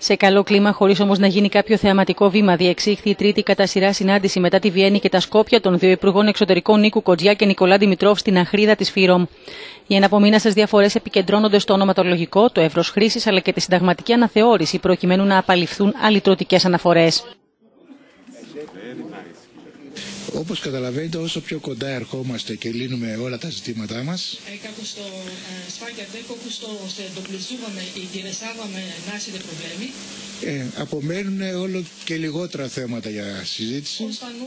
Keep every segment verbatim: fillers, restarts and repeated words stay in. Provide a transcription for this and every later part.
Σε καλό κλίμα, χωρίς όμως να γίνει κάποιο θεαματικό βήμα, διεξήχθη η τρίτη κατά σειρά συνάντηση μετά τη Βιέννη και τα Σκόπια των δύο Υπουργών Εξωτερικών Νίκου Κοντζιά και Νικολά Δημητρόφ στην Αχρίδα της Φύρομ. Οι εναπομείναστες διαφορές επικεντρώνονται στο ονοματολογικό, το εύρος χρήσης αλλά και τη συνταγματική αναθεώρηση, προκειμένου να απαλληφθούν αλυτρωτικές αναφορές. Όπως καταλαβαίνετε, όσο πιο κοντά ερχόμαστε και λύνουμε όλα τα ζητήματά μας, ε, απομένουν όλο και λιγότερα θέματα για συζήτηση.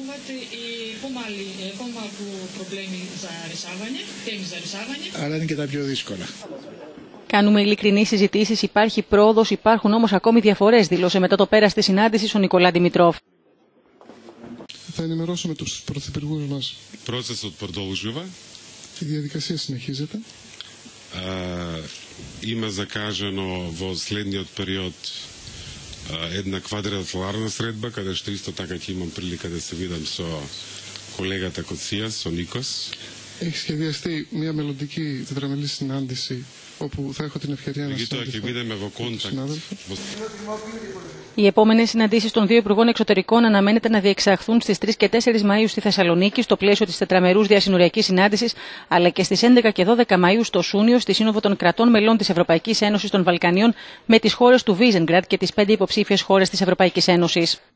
Αλλά είναι και τα πιο δύσκολα. Κάνουμε ειλικρινείς συζητήσεις, υπάρχει πρόοδος, υπάρχουν όμως ακόμη διαφορές, δήλωσε μετά το πέρας της συνάντησης ο Νικολά Δημητρόφ. Θα ενημερώσουμε τους πρωθυπουργούς μας. Процесът продължава. Η διαδικασία συνεχίζεται. Има закажено во следниот период една квадриlaterална средба, каде што исто така ќе имам прилика да се видам со колегата Коцίας, со Νίκος. Έχει σχεδιαστεί μια μελλοντική τετραμελή συνάντηση όπου θα έχω την ευκαιρία να συναντηθώ με συνάδελφο. Οι επόμενες συναντήσεις των δύο Υπουργών Εξωτερικών αναμένεται να διεξαχθούν στις τρεις και τέσσερις Μαΐου στη Θεσσαλονίκη στο πλαίσιο της τετραμερούς διασυνοριακής συνάντησης, αλλά και στις έντεκα και δώδεκα Μαΐου στο Σούνιο στη Σύνοδο των Κρατών Μελών της Ευρωπαϊκής Ένωσης των Βαλκανίων με τις χώρες του Βίζεγκραντ και τις πέντε υποψήφιες χώρες της Ευρωπαϊκής Ένωσης.